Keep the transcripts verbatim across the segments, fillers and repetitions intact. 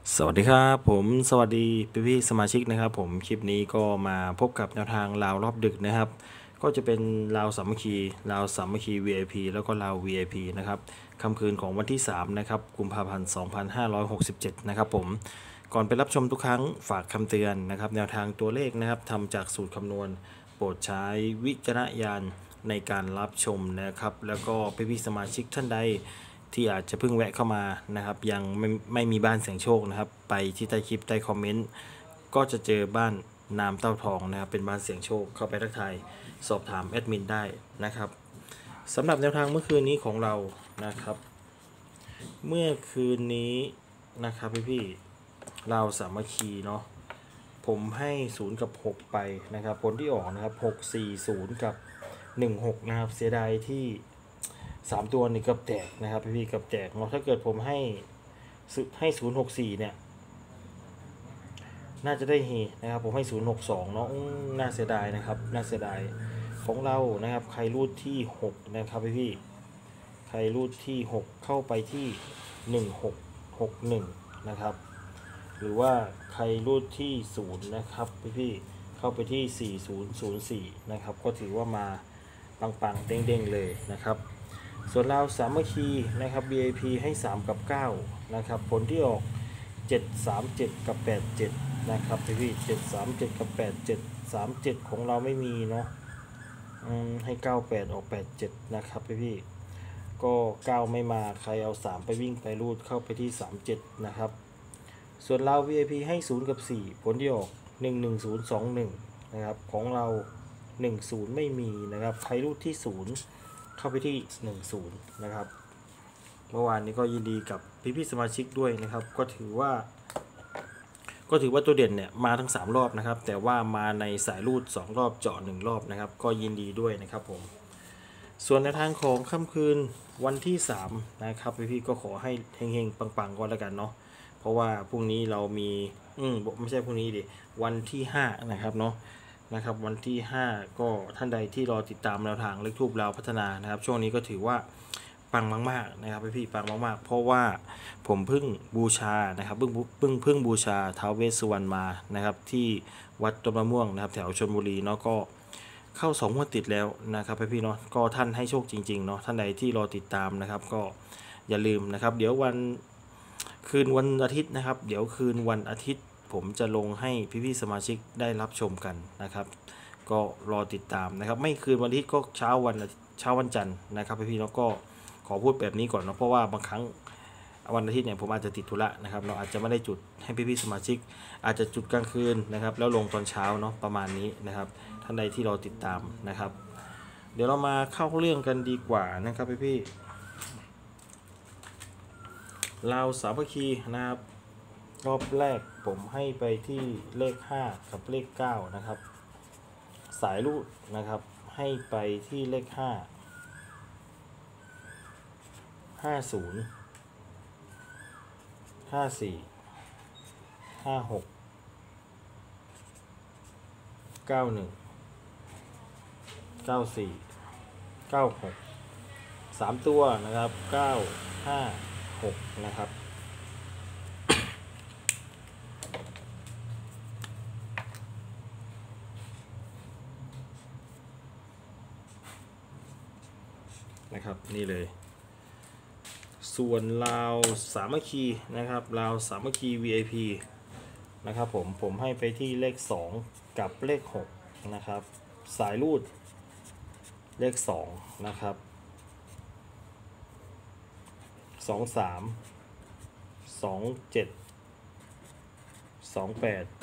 สวัสดีครับผมสวัสดีพี่พี่สมาชิกนะครับผมคลิปนี้ก็มาพบกับแนวทางราวรอบดึกนะครับก็จะเป็นราวสามัคคีราวสามัคคี วี ไอ พี แล้วก็ราว วี ไอ พี นะครับค่ำคืนของวันที่สามนะครับกุมภาพันธ์สองพันห้าร้อยหกสิบเจ็ดนะครับผมก่อนไปรับชมทุกครั้งฝากคำเตือนนะครับแนวทางตัวเลขนะครับทำจากสูตรคำนวณโปรดใช้วิจารณญาณในการรับชมนะครับแล้วก็พี่พี่สมาชิกท่านใดที่อาจจะเพิ่งแวะเข้ามานะครับยังไม่ไม่มีบ้านเสียงโชคนะครับไปที่ใต้คลิปใต้คอมเมนต์ก็จะเจอบ้านนามเต้าทองนะครับเป็นบ้านเสียงโชคเข้าไปทักทายสอบถามแอดมินได้นะครับสำหรับแนวทางเมื่อคืนนี้ของเรานะครับเมื่อคืนนี้นะครับพี่พี่เราสามัคคีเนาะผมให้ศูนย์กับหกไปนะครับผลที่ออกนะครับหก สี่ ศูนย์กับหนึ่ง หกนะครับเสียดายที่สามตัวนี่กับแตกนะครับพี่พี่กับแตกเนาะถ้าเกิดผมให้ให้ศูนย์ หก สี่เนี่ยน่าจะได้เฮนะครับผมให้ศูนย์ หก สองเนาะน่าเสียดายนะครับน่าเสียดายของเรานะครับใครรูดที่หกนะครับพี่พี่ใครรูดที่หกเข้าไปที่หนึ่ง หก หก หนึ่งนะครับหรือว่าใครรูดที่ศูนย์นะครับพี่พี่เข้าไปที่สี่ศูนย์ศูนย์สี่นะครับก็ถือว่ามาปังๆเด้งๆเลยนะครับส่วนเราสามัคคีนะครับ วี ไอ พี ให้สามกับเก้านะครับผลที่ออกเจ็ด สาม เจ็ดกับแปด เจ็ดนะครับพี่พี่เจ็ด สาม เจ็ดกับแปด เจ็ด สาม เจ็ดของเราไม่มีเนาะให้เก้า แปดออกแปด เจ็ดนะครับพี่พี่ก็เก้าไม่มาใครเอาสามไปวิ่งไปรูดเข้าไปที่สาม เจ็ดนะครับส่วนเรา วี ไอ พี ให้ศูนย์กับสี่ผลที่ออกหนึ่ง หนึ่ง ศูนย์ สอง หนึ่งนะครับของเราหนึ่ง ศูนย์ไม่มีนะครับใครรูดที่ศูนย์เข้าไปที่หนึ่ง ศูนย์นะครับเมื่อวานนี้ก็ยินดีกับพี่พี่สมาชิกด้วยนะครับก็ถือว่าก็ถือว่าตัวเด่นเนี่ยมาทั้งสามรอบนะครับแต่ว่ามาในสายรูดสองรอบเจาะหนึ่งรอบนะครับก็ยินดีด้วยนะครับผมส่วนในทางของค่ำคืนวันที่สามนะครับพี่พี่ก็ขอให้เฮงๆปังๆก่อนแล้วกันเนาะเพราะว่าพรุ่งนี้เรามีอืมไม่ใช่พรุ่งนี้ดิวันที่ห้านะครับเนาะนะครับวันที่ห้าก็ท่านใดที่รอติดตามแนวทางเลขทูปเราพัฒนานะครับช่วงนี้ก็ถือว่าปังมากๆนะครับพี่ๆปังมากๆเพราะว่าผมเพิ่งบูชานะครับเพิ่งเพิ่งเพิ่งบูชาท้าวเวสสุวรรณมานะครับที่วัดต้นมะม่วงนะครับแถวชลบุรีเนาะก็เข้าสองงวดติดแล้วนะครับพี่ๆเนาะก็ท่านให้โชคจริงๆเนาะท่านใดที่รอติดตามนะครับก็อย่าลืมนะครับเดี๋ยววันคืนวันอาทิตย์นะครับเดี๋ยวคืนวันอาทิตย์ผมจะลงให้พี่ๆสมาชิกได้รับชมกันนะครับก็รอติดตามนะครับไม่คืนวันอาทิตย์ก็เช้าวันเช้าวันจันทร์นะครับพี่ๆเนาะก็ขอพูดแบบนี้ก่อนเนาะเพราะว่าบางครั้งวันอาทิตย์เนี่ยผมอาจจะติดธุระนะครับเราอาจจะไม่ได้จุดให้พี่ๆสมาชิกอาจจะจุดกลางคืนนะครับแล้วลงตอนเช้าเนาะประมาณนี้นะครับท่านใดที่เราติดตามนะครับเดี๋ยวเรามาเข้าเรื่องกันดีกว่านะครับพี่ๆเราสามัคคีนะครับรอบแรกผมให้ไปที่เลขห้ากับเลขเก้านะครับสายรูดนะครับให้ไปที่เลขห้า ห้า ศูนย์ ห้า สี่ ห้า หก เก้า หนึ่ง เก้า สี่ เก้า หก สามตัวนะครับเก้า ห้า หกนะครับนะครับนี่เลยส่วนราวสามัคคีนะครับราวสามัคคี วี ไอ พี นะครับผมผมให้ไปที่เลขสองกับเลขหกนะครับสายรูดเลขสองนะครับสอง สาม สอง เจ็ด สอง แปด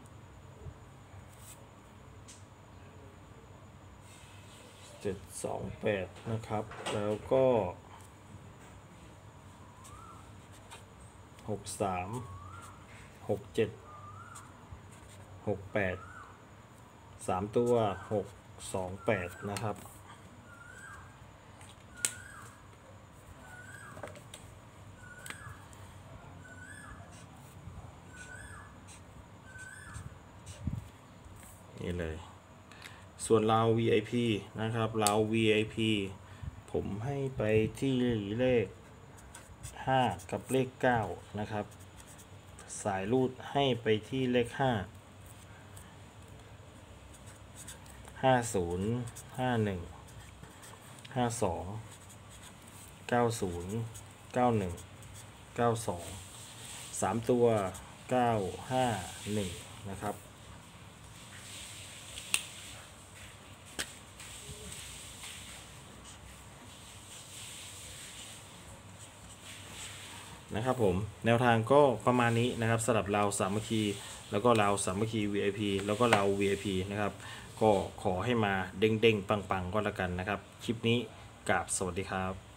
เจ็ด สอง แปดนะครับแล้วก็หก สาม หก เจ็ด หก แปด สามตัวหก สอง แปดนะครับนี่เลยส่วนเรา วี ไอ พี นะครับเรา วี ไอ พี ผมให้ไปที่เลขห้ากับเลขเก้านะครับสายรูดให้ไปที่เลขห้าห้าศูนย์ห้าหนึ่งห้าสองเก้าศูนย์เก้าหนึ่งเก้าสองสามตัวเก้าห้าหนึ่งนะครับนะครับผมแนวทางก็ประมาณนี้นะครับสำหรับเราสามัคคีแล้วก็เราสามัคคี วี ไอ พี แล้วก็เรา วี ไอ พี นะครับก็ขอให้มาเด้งๆปังๆก็แล้วกันนะครับคลิปนี้กราบสวัสดีครับ